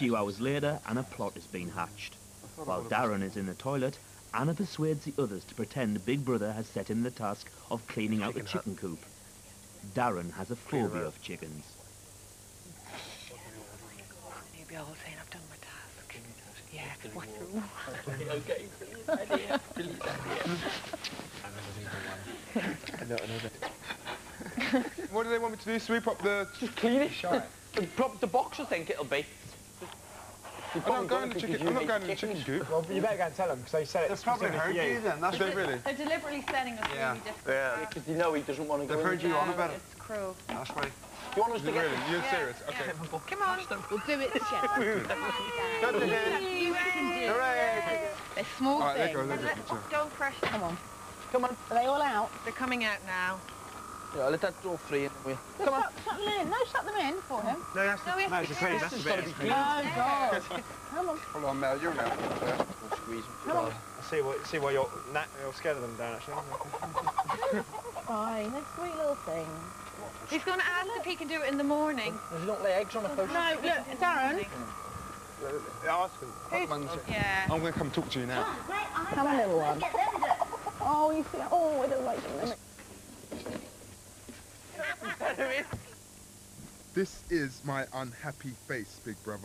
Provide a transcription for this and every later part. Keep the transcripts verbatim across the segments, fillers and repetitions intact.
few hours later, and a plot is being hatched. While Darren is in the toilet, Anna persuades the others to pretend Big Brother has set him the task of cleaning out the chicken coop. Darren has a phobia of chickens. Maybe I'll say I've done my task. Yeah, what's wrong? Okay, brilliant idea. Brilliant idea. I know, I know that. What do they want me to do? Sweep up the... Just clean it. Shite. The, the box, I think it'll be. I'm not going to the chicken, I'm not going to the chicken coop. Well, you better go and tell them, because they said it. They've probably heard you then, that's they really. They're deliberately setting us Yeah. really difficult. Yeah, because you know he doesn't want to go. They've heard you on about it. It's cruel. That's right. You want us to get... Really? You're Yeah, serious? yeah. Okay. Come on, we'll do it together. Got it in. You can do it. Hooray! They're small All right, there things. you go, there's a picture. Don't crush them. Come on. Come on. Are they all out? They're coming out now. Yeah, let that door free and we... Just Come on. Shut, shut them in. No, shut them in for him. No, that's No, we have to clean. that's This the has got to bit. be clean. Oh, God. Come on. Hold on, Mel, you're now. We'll squeeze them. Come on. I see what see why you're na you're scared of them, Darren. Actually. Fine. They're sweet little things. He's going to ask if he can do it in the morning. Does he not lay eggs on a post? No, look, Darren. Ask them. Yeah. I'm going to come talk to you now. Come on, little one. Oh, you feel... Oh, I don't like them. This is my unhappy face, big brother.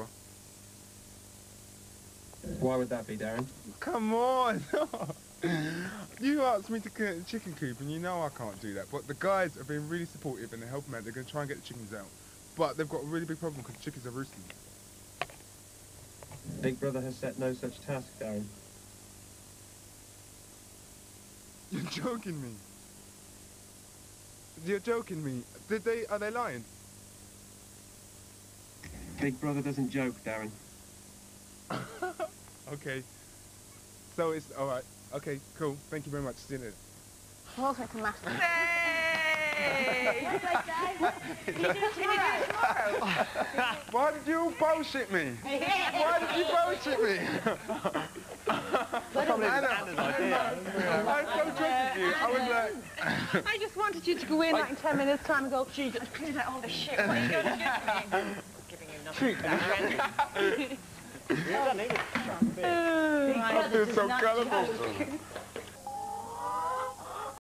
Why would that be, Darren? Come on! You asked me to clean the chicken coop and you know I can't do that. But the guys have been really supportive and they're helping out. They're going to try and get the chickens out. But they've got a really big problem because the chickens are roosting. Big Brother has set no such task, Darren. You're joking me. You're joking me. Did they, are they lying? Big Brother doesn't joke, Darren. Okay. So it's, alright. Okay, cool. Thank you very much. See you later. I was going to mash them. Hey! Why did you bullshit me? Why did you bullshit me? Probably Anna, Anna's idea. I so trusted you. I was like... I just wanted you to go in like in ten minutes time and go, gee, just clean out all the shit. What are you going to give me? Giving you nothing. You don't need it. I feel so colourful.